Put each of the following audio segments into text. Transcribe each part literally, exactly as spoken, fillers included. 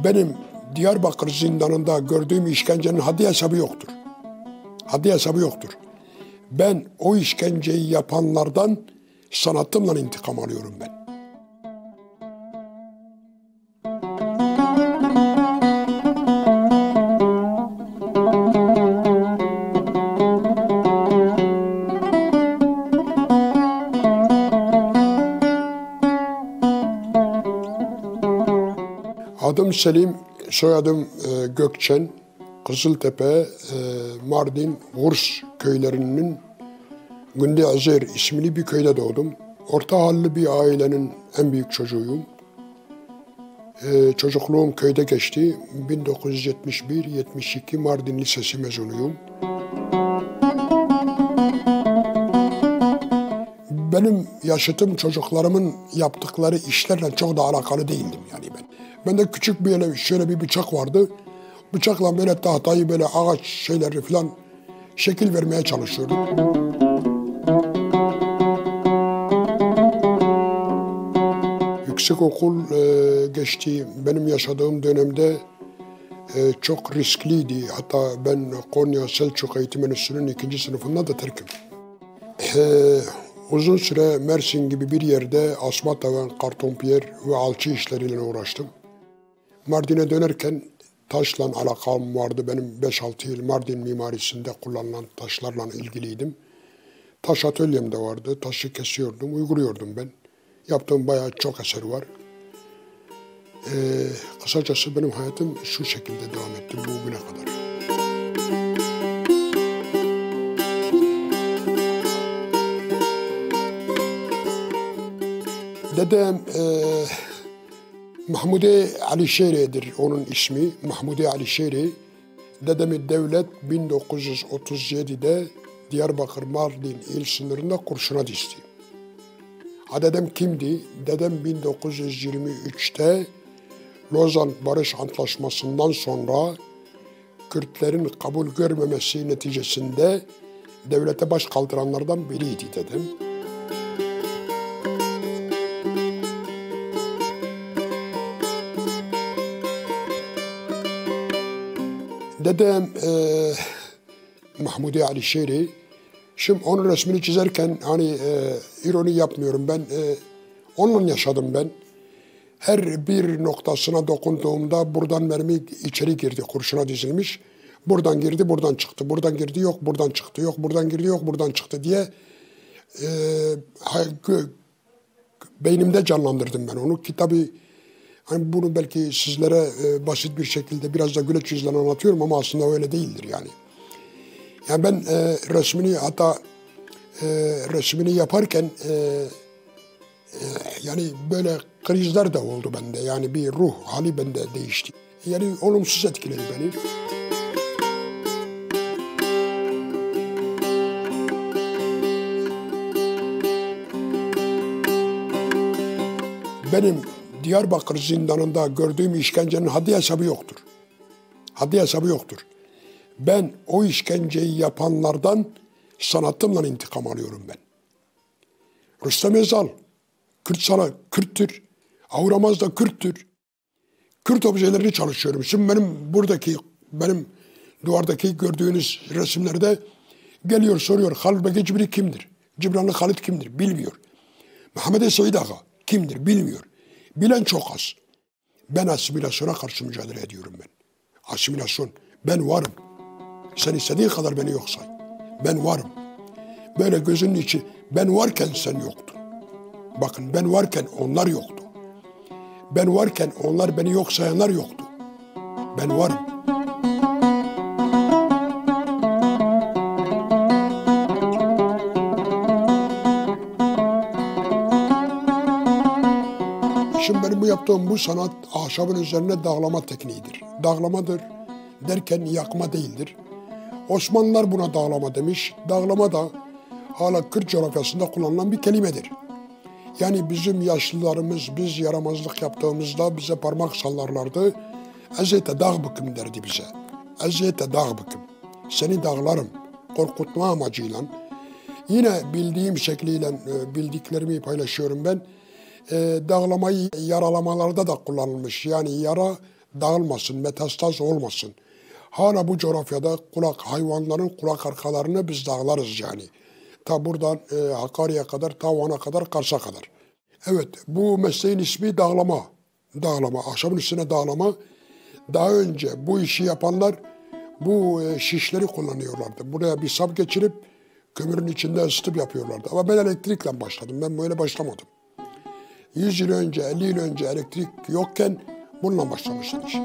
Benim Diyarbakır zindanında gördüğüm işkencenin haddi hesabı yoktur. Haddi hesabı yoktur. Ben o işkenceyi yapanlardan sanatımla intikam alıyorum ben. Adım Selim, soyadım e, Gökçen, Kızıltepe, e, Mardin, Vurs köylerinin Günde Azer isimli bir köyde doğdum. Orta halli bir ailenin en büyük çocuğuyum. E, çocukluğum köyde geçti. bin dokuz yüz yetmiş bir yetmiş iki Mardin Lisesi mezunuyum. Benim yaşıtım çocuklarımın yaptıkları işlerle çok da alakalı değildim yani ben. Bende küçük bir şöyle bir bıçak vardı. Bıçakla böyle tahtayı böyle ağaç şeyleri falan şekil vermeye çalışıyordum. Yüksekokul e, geçti. Benim yaşadığım dönemde e, çok riskliydi. Hatta ben Konya Selçuk Eğitim Enstitüsü'nün ikinci sınıfında da terkim. E, uzun süre Mersin gibi bir yerde asma-tavan, kartonpiyer ve alçı işleriyle uğraştım. Mardin'e dönerken taşla alakam vardı. Benim beş altı yıl Mardin mimarisinde kullanılan taşlarla ilgiliydim. Taş atölyem de vardı. Taşı kesiyordum, uyguluyordum ben. Yaptığım bayağı çok eser var. Ee, kısacası benim hayatım şu şekilde devam etti bugüne kadar. Dedem e, Mahmude Alişeri'dir onun ismi. Mahmude Alişeri. Dedemi devlet bin dokuz yüz otuz yedi'de Diyarbakır Mardin il sınırında kurşuna dizdi. Ha dedem kimdi? Dedem bin dokuz yüz yirmi üç'te Lozan Barış Antlaşması'ndan sonra Kürtlerin kabul görmemesi neticesinde devlete baş kaldıranlardan biriydi dedem. Dedem e, Mahmude Alişeri, şimdi onun resmini çizerken hani e, ironi yapmıyorum ben, e, onunla yaşadım ben. Her bir noktasına dokunduğumda buradan mermi içeri girdi, kurşuna dizilmiş. Buradan girdi, buradan çıktı, buradan girdi, yok buradan çıktı, yok buradan girdi, yok buradan çıktı diye e, beynimde canlandırdım ben onu ki tabii. Hani bunu belki sizlere e, basit bir şekilde biraz da güleç yüzle anlatıyorum ama aslında öyle değildir yani. Yani ben e, resmini hatta e, resmini yaparken e, e, yani böyle krizler de oldu bende. Yani bir ruh hali bende değişti. Yani olumsuz etkiledi beni. Benim Diyarbakır zindanında gördüğüm işkencenin haddi hesabı yoktur. Haddi hesabı yoktur. Ben o işkenceyi yapanlardan sanatımla intikam alıyorum ben. Rüstem Özal, Kürt sana Kürttür. Avramaz da Kürttür. Kürt objelerini çalışıyorum. Şimdi benim buradaki, benim duvardaki gördüğünüz resimlerde geliyor soruyor Halil Bege Cibri kimdir? Cibranlı Halit kimdir? Bilmiyor. Mehmet Seyit Ağa kimdir? Bilmiyor. Bilen çok az. Ben asimilasyona karşı mücadele ediyorum ben. Asimilasyon. Ben varım. Sen istediğin kadar beni yok say. Ben varım. Böyle gözünün içi ben varken sen yoktun. Bakın ben varken onlar yoktu. Ben varken onlar beni yok sayanlar yoktu. Ben varım. Şimdi benim bu yaptığım bu sanat ahşabın üzerine dağlama tekniğidir. Dağlamadır derken yakma değildir. Osmanlılar buna dağlama demiş. Dağlama da hala Kürt coğrafyasında kullanılan bir kelimedir. Yani bizim yaşlılarımız biz yaramazlık yaptığımızda bize parmak sallarlardı. Eziyete dağ bıkım derdi bize. Eziyete dağ bıkım. Seni dağlarım korkutma amacıyla. Yine bildiğim şekliyle bildiklerimi paylaşıyorum ben. E, dağlamayı yaralamalarda da kullanılmış. Yani yara dağılmasın, metastaz olmasın. Hala bu coğrafyada kulak hayvanların kulak arkalarını biz dağlarız yani. Ta buradan e, Hakkari'ye kadar, ta Van'a kadar, Kars'a kadar. Evet, bu mesleğin ismi dağlama. Dağlama, ahşabın üstüne dağlama. Daha önce bu işi yapanlar bu e, şişleri kullanıyorlardı. Buraya bir sap geçirip kömürün içinde ısıtıp yapıyorlardı. Ama ben elektrikle başladım, ben böyle başlamadım. yüz yıl önce, elli yıl önce elektrik yokken bununla başlamıştım işi.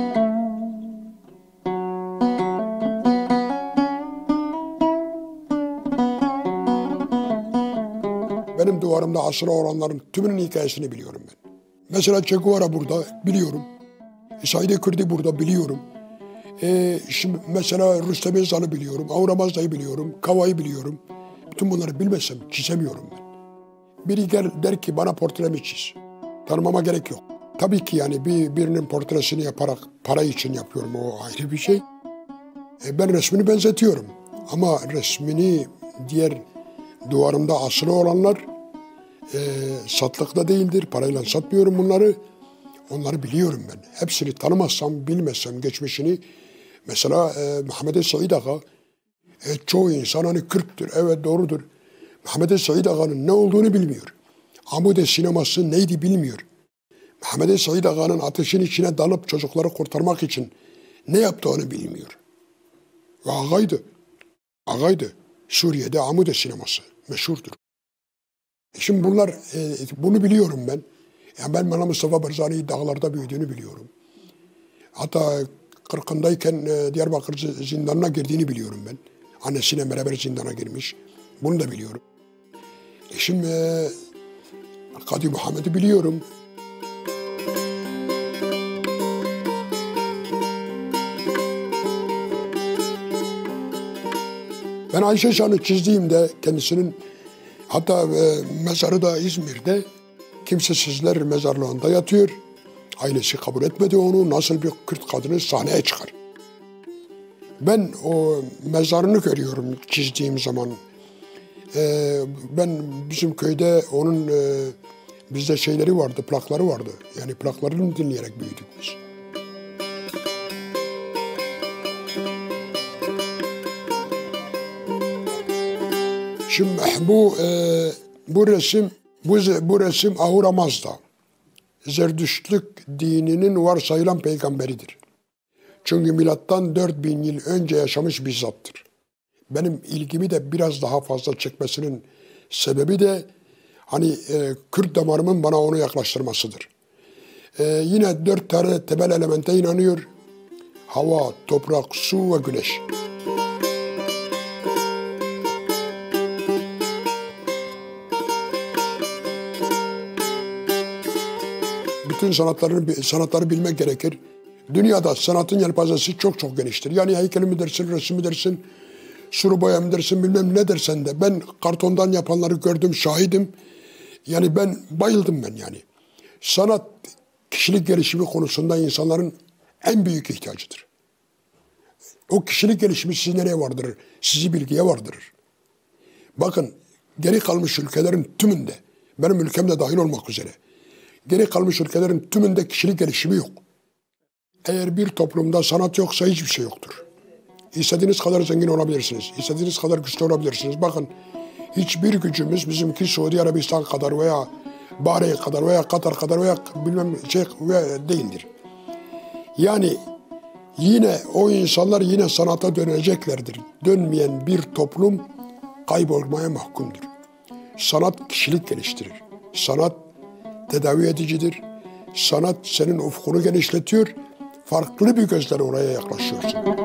Benim duvarımda asılı olanların tümünün hikayesini biliyorum ben. Mesela Che Guevara burada, biliyorum. Said Kürdi burada, biliyorum. Ee, şimdi mesela Rüstem Özal'ı biliyorum, Avramaz'da'yı biliyorum, Kava'yı biliyorum. Bütün bunları bilmesem çizemiyorum ben. Biri gel der ki bana portremi çiz. Tanımama gerek yok. Tabii ki yani bir, birinin portresini yaparak para için yapıyorum, o ayrı bir şey. E, ben resmini benzetiyorum. Ama resmini diğer duvarımda asılı olanlar e, satlıkta değildir. Parayla satmıyorum bunları. Onları biliyorum ben. Hepsini tanımazsam, bilmezsem geçmişini. Mesela e, Muhammed Said Ağa, e, çoğu insan hani Kürttür, evet doğrudur. Muhammed Said Ağa'nın ne olduğunu bilmiyor. Amude sineması neydi bilmiyor. Muhammed Said Ağa'nın ateşin içine dalıp çocukları kurtarmak için ne yaptığını bilmiyor. Ve ağaydı. Ağaydı. Suriye'de Amude sineması meşhurdur. Şimdi bunlar, e, bunu biliyorum ben. Yani ben bana Mustafa Barzani'yi dağlarda büyüdüğünü biliyorum. Hatta kırkındayken e, Diyarbakır zindanına girdiğini biliyorum ben. Annesiyle beraber zindana girmiş. Bunu da biliyorum. E şimdi e, Kadi Muhammed'i biliyorum. Ben Ayşe Şan'ı çizdiğimde kendisinin, hatta e, mezarı da İzmir'de, kimsesizler mezarlığında yatıyor. Ailesi kabul etmedi onu. Nasıl bir Kürt kadını sahneye çıkar. Ben o mezarını görüyorum çizdiğim zaman. Ee, ben bizim köyde onun e, bizde şeyleri vardı, plakları vardı. Yani plaklarını dinleyerek büyüdük biz. Şimdi bu e, bu resim bu, bu resim Ahura Mazda. Zerdüştlük dininin varsayılan peygamberidir. Çünkü milattan dört bin yıl önce yaşamış bir zattır. Benim ilgimi de biraz daha fazla çekmesinin sebebi de hani e, Kürt damarımın bana onu yaklaştırmasıdır. E, yine dört tane temel elemente inanıyor. Hava, toprak, su ve güneş. Bütün sanatlarını, sanatları bilmek gerekir. Dünyada sanatın yelpazesi çok çok geniştir. Yani heykeli mi dersin, resim mi dersin, sulu boya mı dersin, bilmem ne dersen de. Ben kartondan yapanları gördüm, şahidim. Yani ben bayıldım ben yani. Sanat, kişilik gelişimi konusunda insanların en büyük ihtiyacıdır. O kişilik gelişimi sizi nereye vardırır? Sizi bilgiye vardırır. Bakın, geri kalmış ülkelerin tümünde, benim ülkem de dahil olmak üzere, geri kalmış ülkelerin tümünde kişilik gelişimi yok. Eğer bir toplumda sanat yoksa hiçbir şey yoktur. İstediğiniz kadar zengin olabilirsiniz. İstediğiniz kadar güçlü olabilirsiniz. Bakın hiçbir gücümüz bizimki Suudi Arabistan kadar veya Bahreyn kadar veya Katar kadar veya bilmem şey veya değildir. Yani yine o insanlar yine sanata döneceklerdir. Dönmeyen bir toplum kaybolmaya mahkumdur. Sanat kişilik geliştirir. Sanat tedavi edicidir. Sanat senin ufkunu genişletiyor. Farklı bir gözle oraya yaklaşıyorsun.